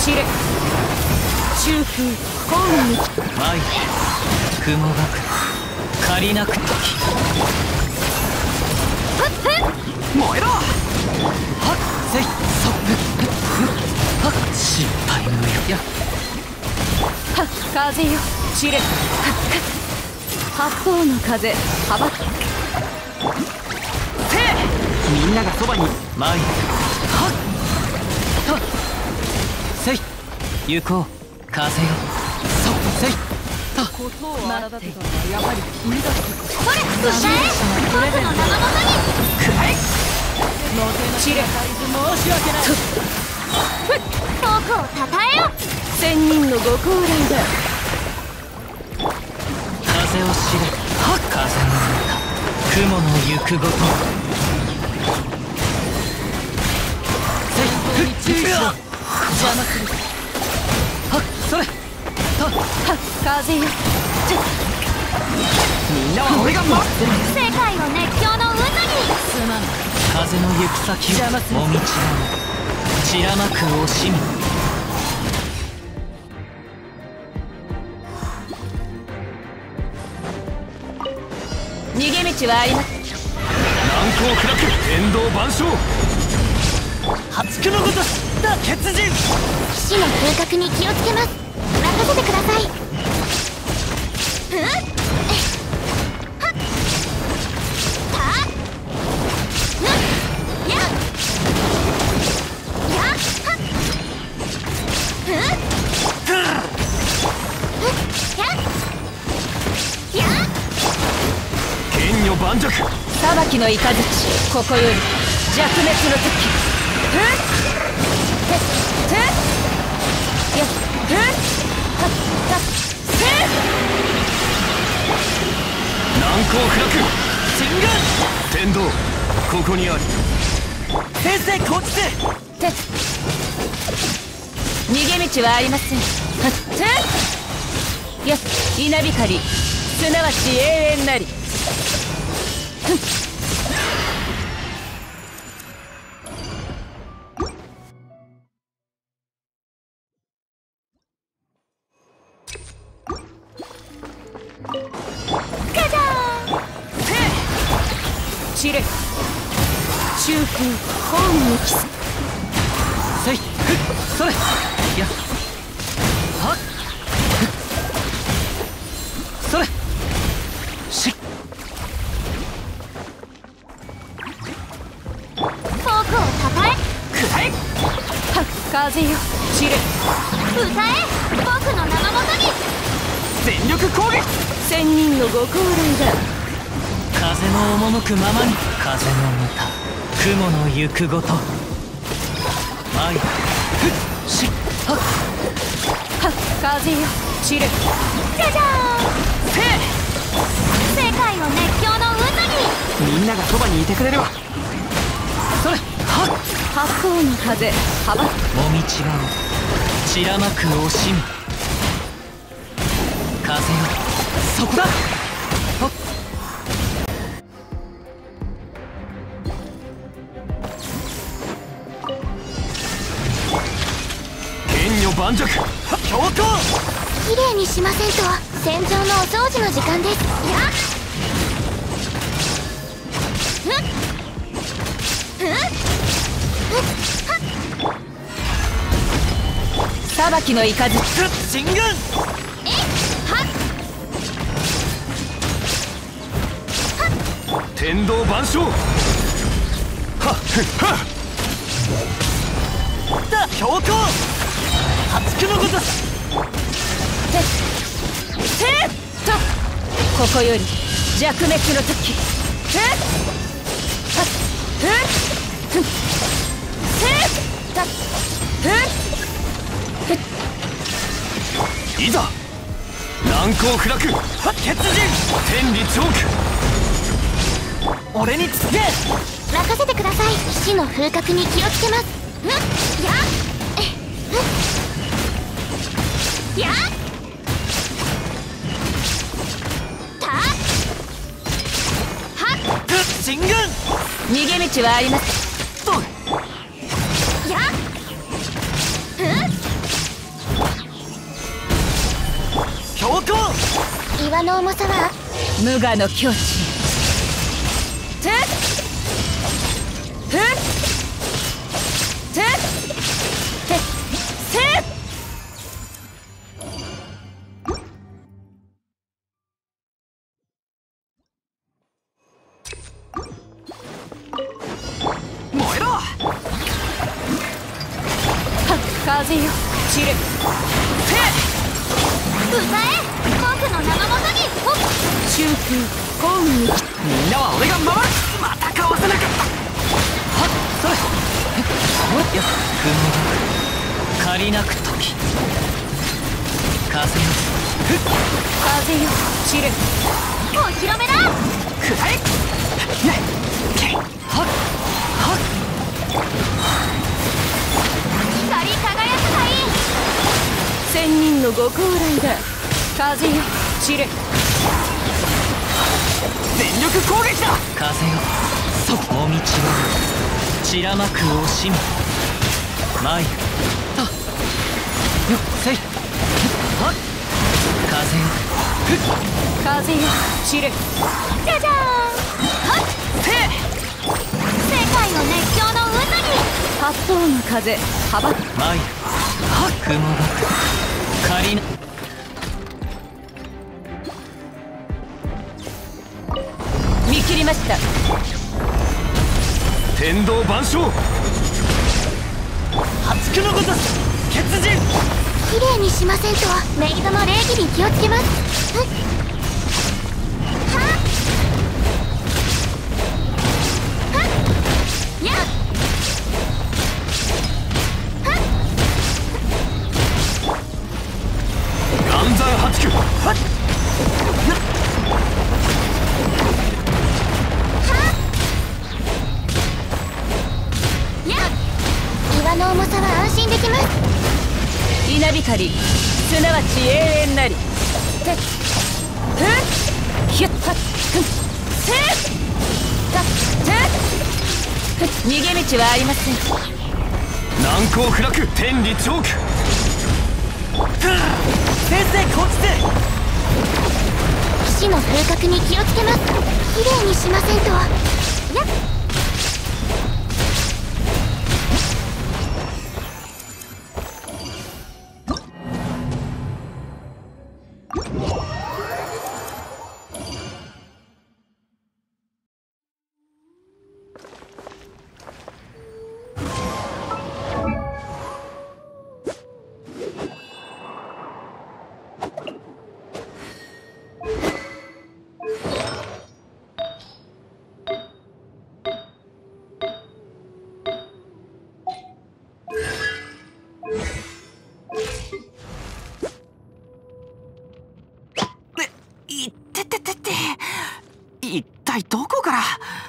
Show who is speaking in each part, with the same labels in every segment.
Speaker 1: 散れ中風本に
Speaker 2: 舞雲がく借りなく時燃えろはっせいそっはっ心配無用や
Speaker 1: はっ風よ散れ八方の風幅せ
Speaker 2: みんながそばに舞はっはっせい行こう風よそっせい
Speaker 1: ことを荒立てたのはやはり君だったか。
Speaker 3: これ歌え僕の名のもとに
Speaker 2: くらえ
Speaker 1: 散れ申し訳ない
Speaker 3: 僕をたたえよ
Speaker 1: 千人のご高齢だ。
Speaker 2: 風を知れはっ風の歌雲の行くごとせい
Speaker 1: 注意しろ邪魔する
Speaker 2: はっそれ
Speaker 1: はっ風よ
Speaker 2: みんなは俺が待ってる
Speaker 3: 世界を熱狂の渦に
Speaker 1: すまん
Speaker 2: 風の行く先を
Speaker 1: 邪魔する
Speaker 2: もみちらう散らまく惜しみ
Speaker 1: 逃げ道はあります。
Speaker 2: 難攻不落天道万象八九のごとしだ血人
Speaker 3: 騎士の風格に気をつけます任せてください
Speaker 2: 剣女盤石
Speaker 1: 裁きの雷ここより弱滅の時
Speaker 2: 難攻不落神眼天道ここにあり先生こっちで
Speaker 1: 逃げ道はありません。よし稲光すなわち永遠なり。散れ中風本にキス
Speaker 2: せいふっそれやはっそれしっ
Speaker 3: 僕をたたえ
Speaker 2: くらえ
Speaker 1: はっ風よ散れ
Speaker 3: 歌え僕の名のもとに
Speaker 2: 全力攻撃
Speaker 1: 千人のご高齢だ。
Speaker 2: 風の赴くままに風の歌雲の行くごと舞ふっしっはっ
Speaker 1: はっ風よ散れ
Speaker 3: じゃじゃーん
Speaker 2: せ
Speaker 3: 世界を熱狂の渦に
Speaker 2: みんながそばにいてくれるわそれはっ
Speaker 1: 八方の風幅
Speaker 2: もみちがう散らまく惜しみ風よそこだほっ剣女盤石強行
Speaker 3: きれいにしませんと戦場のお掃除の時間です
Speaker 1: 裁きの雷
Speaker 2: 神眼天道万象はっふっはっだ強行八九のごとし
Speaker 1: せーっとここより弱滅の時せーっはっふっふっせーっとふっ
Speaker 2: いざ難攻不落鉄人天理チョーク俺につけ
Speaker 3: 任せてください騎士の風格に気をつけますやったはっ
Speaker 2: 神眼
Speaker 1: 逃げ道はあります。
Speaker 2: と
Speaker 3: やっ岩の重さは
Speaker 1: 無我の境地。てっふってってっせっ。
Speaker 2: 燃えろ。
Speaker 1: 風よ散れ。
Speaker 3: 歌え僕の名のもとに。
Speaker 1: 中空幸運に。
Speaker 2: みんなは俺が守る。またかわせなかった。はっそれ。よっ雲借りなく時。風よふっ。
Speaker 1: 風よ散れ。
Speaker 3: お披露目だ。
Speaker 2: くらえ。はっはっ。
Speaker 3: 光り輝くがいい。
Speaker 1: 千人のご高来だ。風よ散れ。
Speaker 2: 全力攻撃だ。風よそもみちは散らまく惜しみ。前あよっせい。はっ風よふっ。
Speaker 1: 風よ散れ。
Speaker 3: じゃじゃーん。はっ
Speaker 2: せい。
Speaker 3: 世界の熱狂の渦に。
Speaker 1: 八方の風幅。
Speaker 2: 前はっ雲が借りな。
Speaker 1: 見切りました。
Speaker 2: 天道万象八九のごとし血人。
Speaker 3: 綺麗にしませんとメイドの礼儀に気をつけます。はっはっやっはっ
Speaker 2: 岩山八九。はっ
Speaker 3: 岩の重さは安心できます。
Speaker 1: 稲光すなわち永遠なり。てっふっひゅっはっふんせったってっふっ。逃げ道はありません。
Speaker 2: 難攻不落天理チョーク。先生こっちで。
Speaker 3: 騎士の風格に気をつけます。綺麗にしませんと。やっ
Speaker 2: いってててって一体どこから。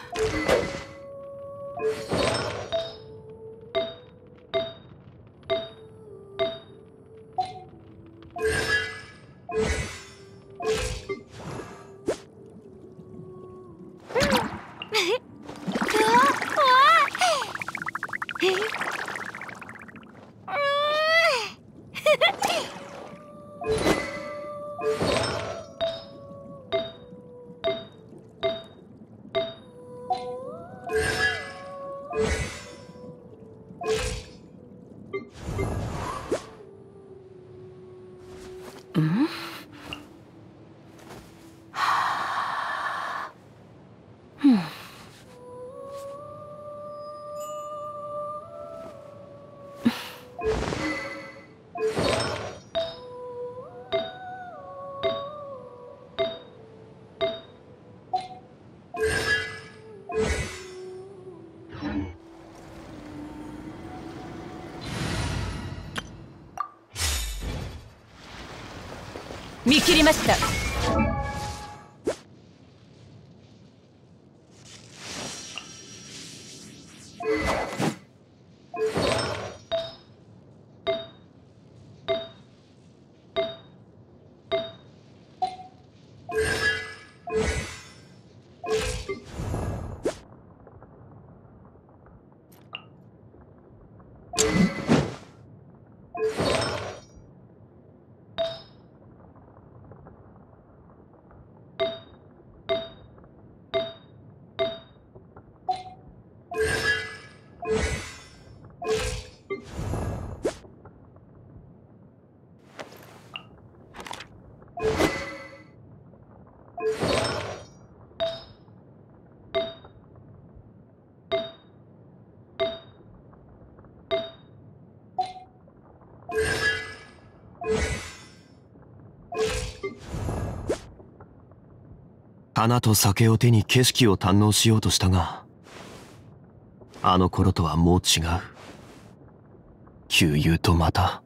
Speaker 1: 見切りました。
Speaker 4: 花と酒を手に景色を堪能しようとしたが、あの頃とはもう違う。旧友とまた